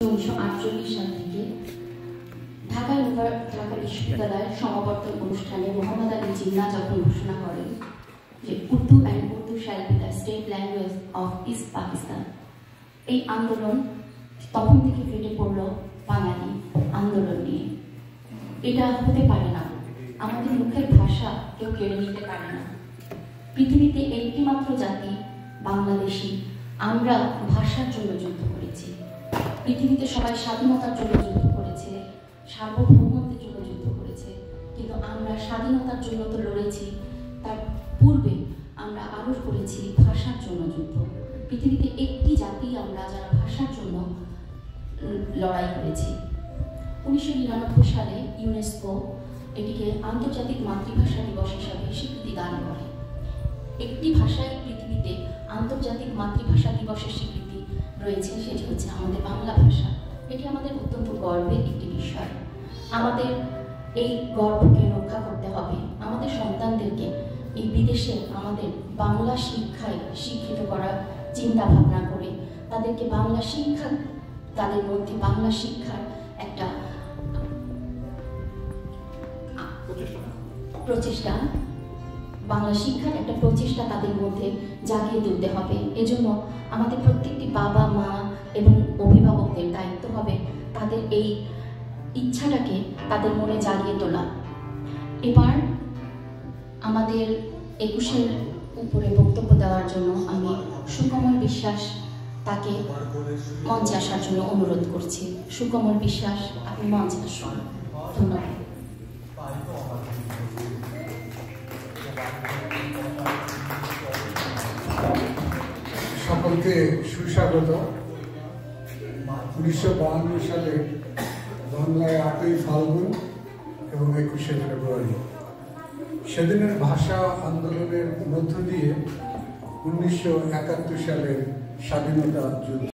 1948 সাল থেকে ঢাকা বিশ্ববিদ্যালয়ের সমাবর্তন অনুষ্ঠানে মোহাম্মদ আলী জিন্নাহ যখন ঘোষণা করেন যে Urdu and Urdu shall be the state language of East Pakistan, এই আন্দোলন তখন থেকে ফেটে পড়ল বাঙালি আন্দোলন নিয়ে। এটা হতে পারে না, আমাদের মুখের ভাষা কেউ কেড়ে নিতে পারে না। পৃথিবীতে একটি মাত্র জাতি বাংলাদেশি, আমরা ভাষার জন্য যুদ্ধ করেছি। পৃথিবীতে সবাই স্বাধীনতার জন্য যুদ্ধ করেছে, সার্বভৌমত্বের জন্য যুদ্ধ করেছে, কিন্তু আমরা স্বাধীনতার জন্য তো লড়েছি, তার পূর্বে আমরা আরও করেছি ভাষার জন্য যুদ্ধ। পৃথিবীতে একটি জাতি আমরা যারা ভাষার জন্য লড়াই করেছি। 1999 সালে ইউনেস্কো এটিকে আন্তর্জাতিক মাতৃভাষা দিবস হিসাবে স্বীকৃতি দান করে। একটি ভাষায় পৃথিবীতে আন্তর্জাতিক মাতৃভাষা দিবসের স্বীকৃতি রয়েছে, সেটি হচ্ছে আমাদের বাংলা ভাষা। এটি আমাদের অত্যন্ত গর্বের একটি বিষয়। আমাদের এই গর্বকে রক্ষা করতে হবে। আমাদের সন্তানদেরকে এই বিদেশে আমাদের বাংলা শিক্ষায় শিক্ষিত করার চিন্তা ভাবনা করে তাদেরকে বাংলা শিক্ষা, তাদের মধ্যে বাংলা শিক্ষার একটা প্রচেষ্টা, বাংলা শিক্ষার একটা প্রচেষ্টা তাদের মধ্যে জাগিয়ে তুলতে হবে। এজন্য আমাদের প্রত্যেকটি বাবা মা এবং অভিভাবকদের দায়িত্ব হবে তাদের এই ইচ্ছাটাকে তাদের মনে জাগিয়ে তোলা। এবার আমাদের 21-এর উপরে বক্তব্য দেওয়ার জন্য আমি সুকমল বিশ্বাস তাকে মঞ্চে আসার জন্য অনুরোধ করছি। সুকমল বিশ্বাস, আপনি মঞ্চে আসুন। ধন্যবাদ। সকলকে সুস্বাগত। 1952 সালে বাংলায় 8ই ফাল্গুন এবং 21শে ফেব্রুয়ারি, সেদিনের ভাষা আন্দোলনের মধ্য দিয়ে 1971 সালের স্বাধীনতা যুদ্ধ